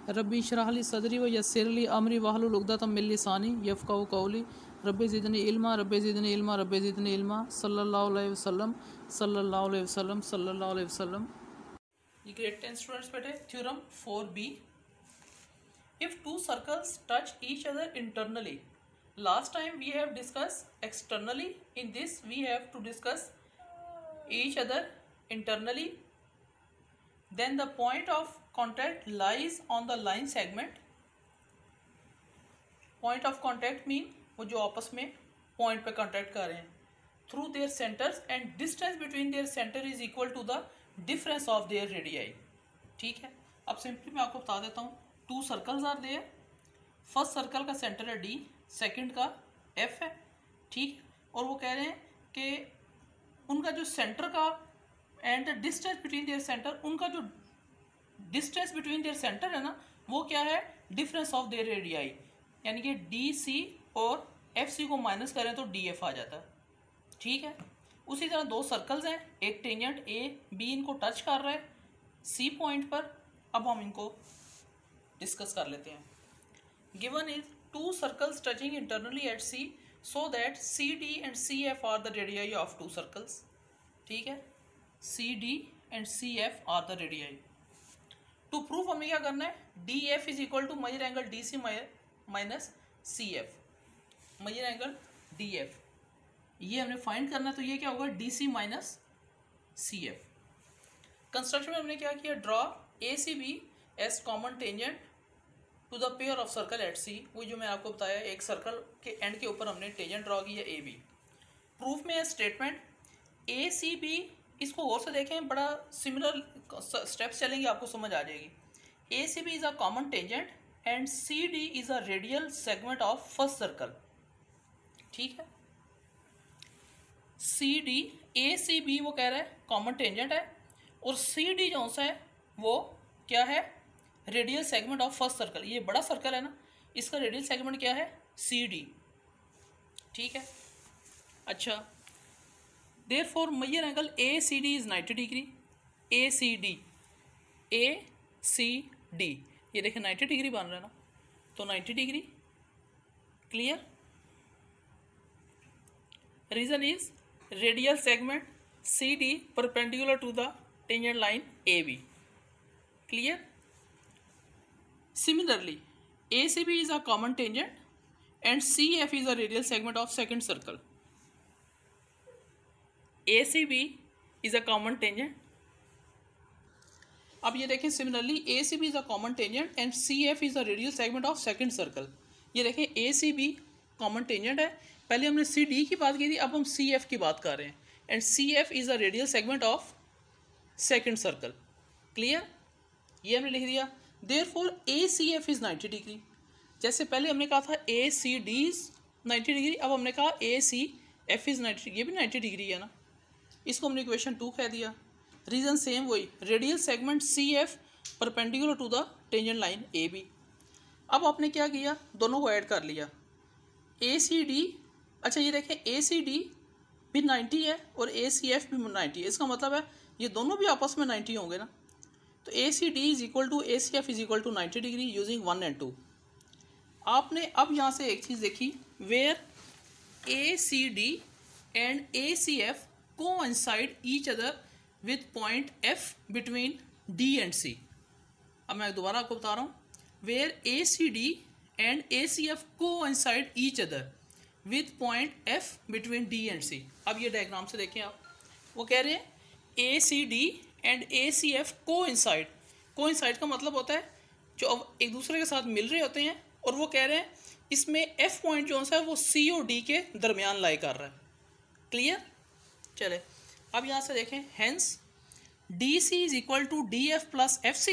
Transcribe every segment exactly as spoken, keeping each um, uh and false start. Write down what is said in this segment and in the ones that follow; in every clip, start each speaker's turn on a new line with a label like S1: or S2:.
S1: रब्बी इशरह ली सदरी व यस्सिर ली अमरी वहलुल उक़दतम मिन लिसानी यफ़क़हू क़ौली रब्बी ज़िदनी इल्मा रब्बी ज़िदनी इल्मा रब्बी ज़िदनी इल्मा सल्लल्लाहु अलैहि वसल्लम सल्लल्लाहु अलैहि वसल्लम सल्लल्लाहु अलैहि वसल्लम। ये ग्रेड टेन स्टूडेंट्स बैठे theorem four B. If two circles touch each other internally, last time we have discuss externally, in this we have to discuss each other internally, then the point of contact lies on the line segment. Point of contact mean वो जो आपस में point पे contact कर रहे हैं through their centers and distance between their center is equal to the difference of their radii. ठीक है, अब सिंपली मैं आपको बता देता हूँ। Two circles are there, first circle का सेंटर है डी, सेकंड का एफ है, ठीक, और वो कह रहे हैं कि उनका जो सेंटर का and the distance between their centre, उनका जो डिस्टेंस बिटवीन देयर सेंटर है ना, वो क्या है, डिफरेंस ऑफ देयर रेडियाई, यानी कि डी सी और एफ सी को माइनस करें तो डी एफ आ जाता है, ठीक है। उसी तरह दो सर्कल्स हैं, एक टेंजेंट ए बी इनको टच कर रहा है सी पॉइंट पर। अब हम इनको डिस्कस कर लेते हैं। Given is two circles touching internally at C so that C D and C F are the radii of two circles, ठीक है। C D and C F are the radii. To prove हमें क्या करना है, D F is equal to major angle D C minus C F, major angle D F, ये हमने find करना है। तो ये क्या होगा, D C minus C F। Construction में हमने क्या किया, draw A C B as common tangent to the pair of circle at C। वो जो मैं आपको बताया, एक सर्कल के एंड के ऊपर हमने टेंजेंट ड्रॉ किया A B। प्रूफ में है स्टेटमेंट A C B, इसको और से देखें, बड़ा सिमिलर स्टेप्स चलेंगे, आपको समझ आ जाएगी। A C B is a common tangent and C D is a radial segment of first circle, ठीक है। C D A C B वो कह रहा है कॉमन टेंजेंट है, और सी डी जो सा है वो क्या है, radial segment of first circle. ये बड़ा सर्कल है ना, इसका रेडियल सेगमेंट क्या है, सी डी, ठीक है। अच्छा, Therefore major angle A C D is ninety degree, A C D A C D, ये देखें नाइन्टी डिग्री बन रहा है ना, तो ninety degree, clear. Reason is radial segment C D perpendicular to the tangent line A B, clear. Similarly A C B is a common tangent and C F is a radial segment of second circle. A C B is a common tangent. अब ये देखें, similarly A C B is a common tangent and C F is a radial segment of second circle. ये देखें A C B common tangent है, पहले हमने C D की बात की थी, अब हम C F की बात कर रहे हैं, and C F is a radial segment of second circle, clear. ये हमने लिख दिया। Therefore A C F is ninety degree, जैसे पहले हमने कहा था A C D is ninety degree, अब हमने कहा A C F is ninety, ये भी नाइन्टी डिग्री है ना, इसको हमने इक्वेशन टू कह दिया। रीजन सेम वही, radial segment C F perpendicular to the tangent line A B. अब आपने क्या किया, दोनों को ऐड कर लिया, ए सी डी। अच्छा ये देखें, ए सी डी भी नाइन्टी है और ए सी एफ भी नाइन्टी है, इसका मतलब है ये दोनों भी आपस में नाइन्टी होंगे ना। तो A C D is equal to A C F is equal to ninety degree using one and two. आपने अब यहाँ से एक चीज़ देखी, where A C D and A C F coincide each other with point F between D and C। अब मैं दोबारा आपको बता रहा हूँ, where A C D and A C F coincide each other with point F between D and C। अब ये diagram से देखें आप, वो कह रहे हैं A C D and A C F coincide। coincide का मतलब होता है जो अब एक दूसरे के साथ मिल रहे होते हैं, और वो कह रहे हैं इसमें F पॉइंट जो सा है वो C और D के दरमियान लाई कर रहा है, क्लियर। चले अब यहाँ से देखें, hence D C is equal to D F plus F C,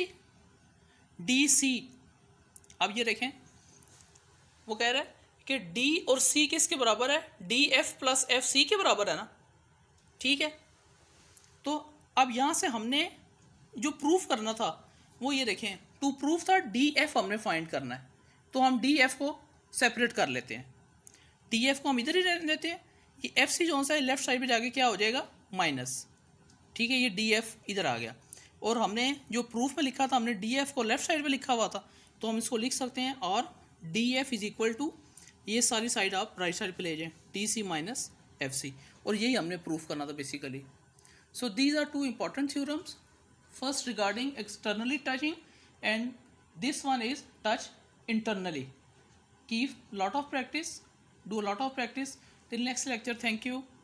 S1: D C. अब ये देखें, वो कह रहा है कि डी और सी किसके बराबर है, D F plus F C के बराबर है ना, ठीक है। तो अब यहाँ से हमने जो प्रूफ करना था वो ये देखें, टू प्रूफ था डी एफ हमने फाइंड करना है, तो हम डी एफ को सेपरेट कर लेते हैं, डी एफ को हम इधर ही रहने देते हैं, ये एफ सी जो सा है लेफ्ट साइड पे जाके क्या हो जाएगा, माइनस, ठीक है। ये डी एफ इधर आ गया, और हमने जो प्रूफ में लिखा था हमने डी एफ को लेफ्ट साइड पे लिखा हुआ था, तो हम इसको लिख सकते हैं और D F is equal to, ये सारी साइड आप राइट साइड पे ले जाएं, T C minus F C, और यही हमने प्रूफ करना था basically. So these are two important theorems. First regarding externally touching and this one is touch internally. Keep lot of practice, do a lot of practice. Till next lecture, thank you.